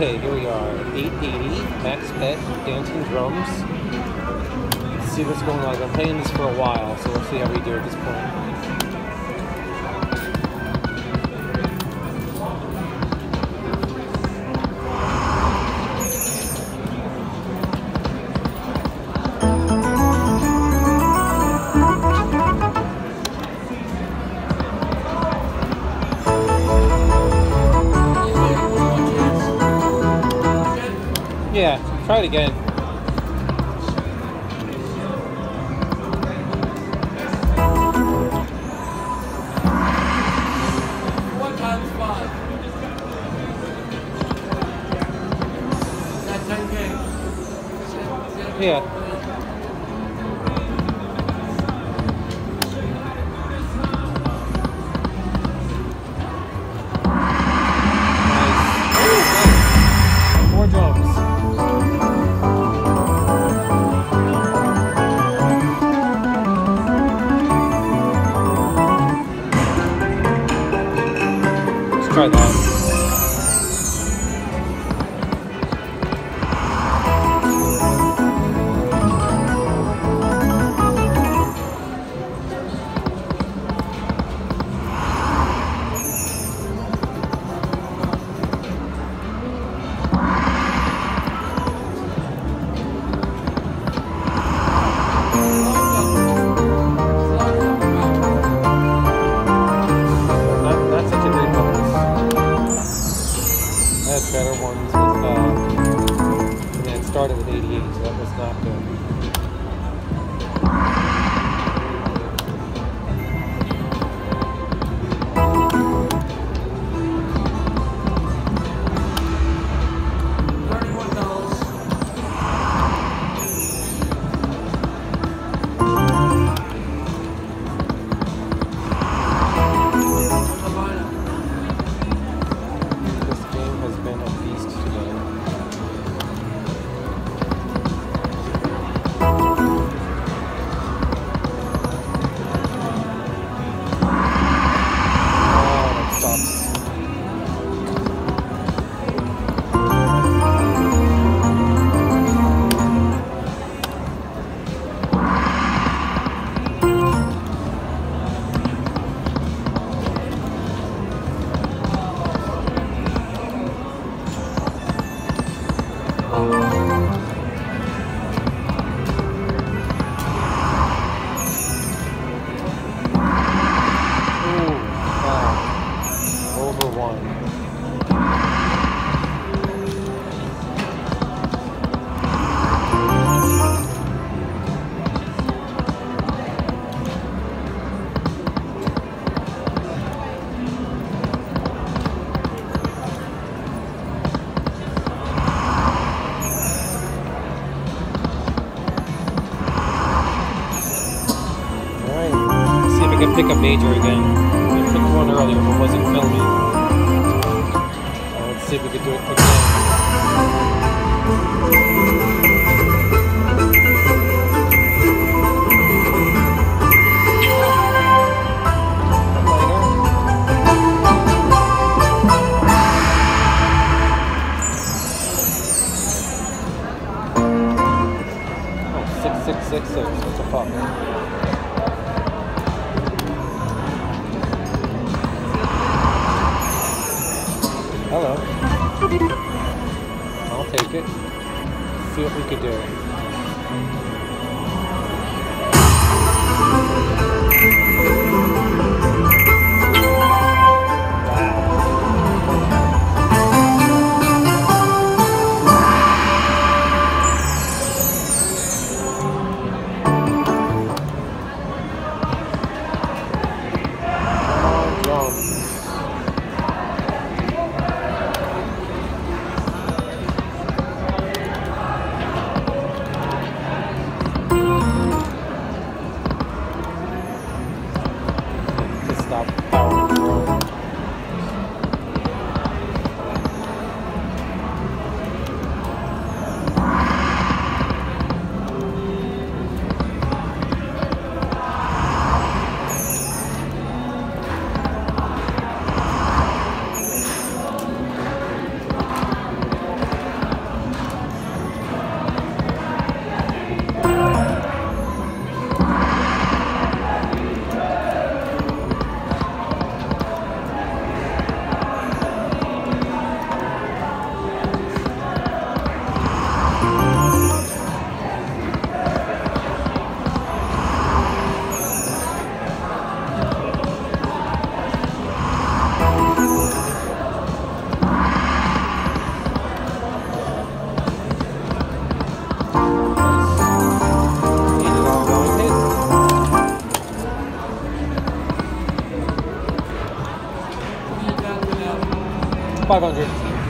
Okay, here we are. 880, Max Pet, Dancing Drums. Let's see what's going on. I've been playing this for a while, so we'll see how we do at this point. Yeah, try it again. One times 5. Is that 10K? Yeah. Nice. More drums. Try that. That's such a great bonus. I had better ones with, it started with 88, so that was not good. Over one. Alright, let's see if I can pick a major again. I picked one earlier but wasn't filming. Let's see if we can do it again. Oh, 6666. What the fuck? Hello. I'll take it. See what we can 500.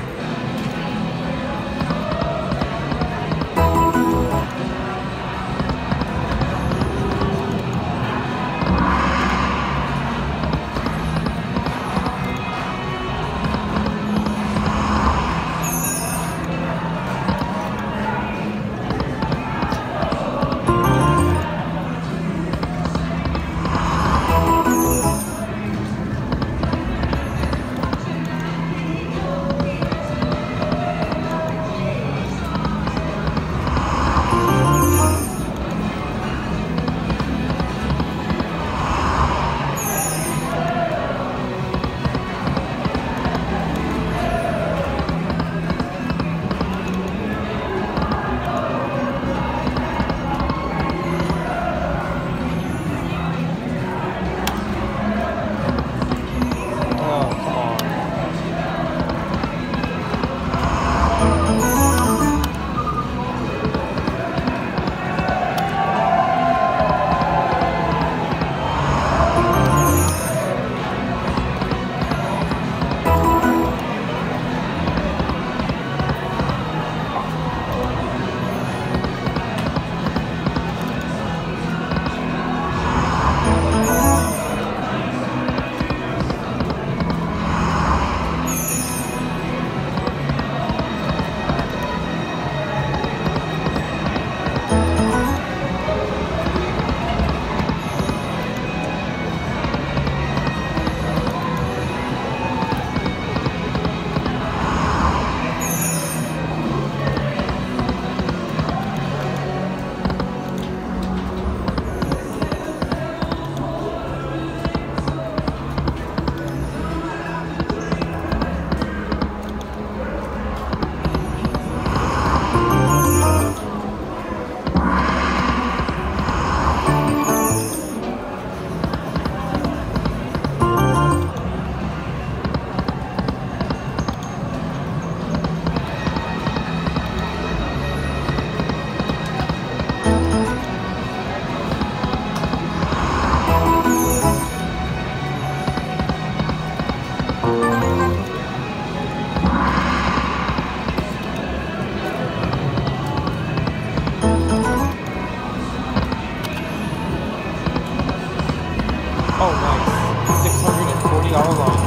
Oh, nice. $640 line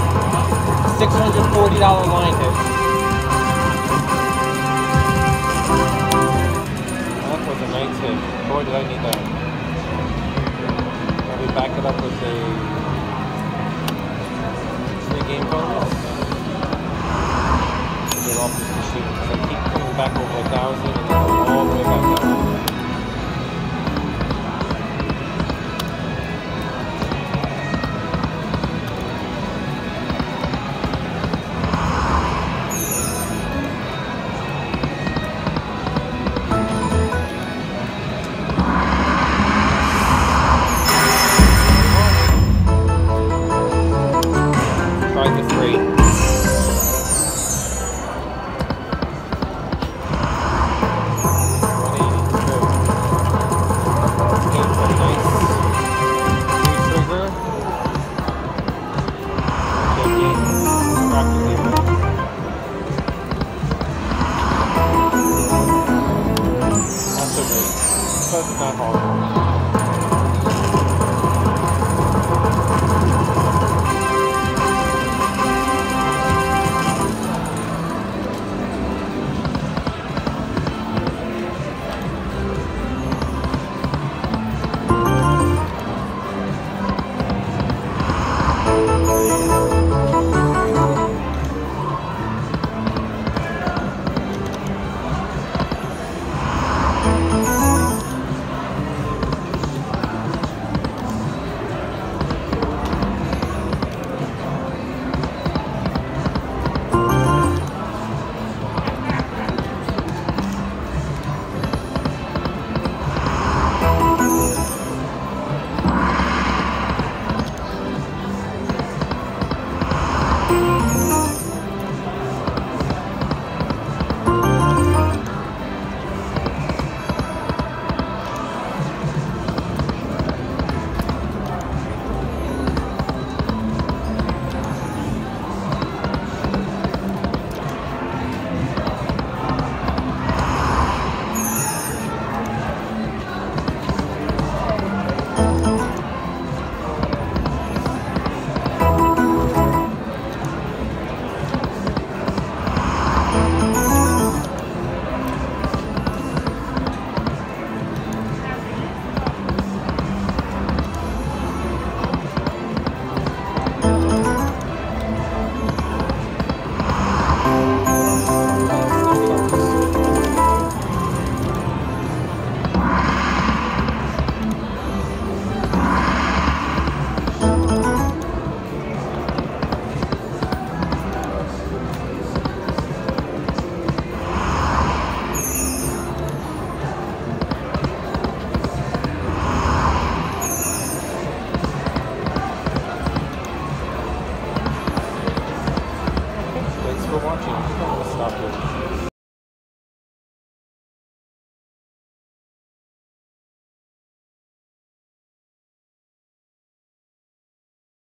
hit. $640 line hit. That was a nice hit. Boy, did I need that. Now we back it up with a 3-game bonus. Get off this machine because I keep coming back over 1,000 and then all the way back down.